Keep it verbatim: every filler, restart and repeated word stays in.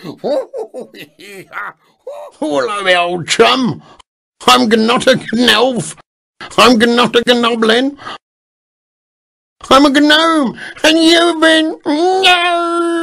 Hello, old chum. I'm not a gnolf. I'm not a gnoblin. I'm a gnome, and you've been... No!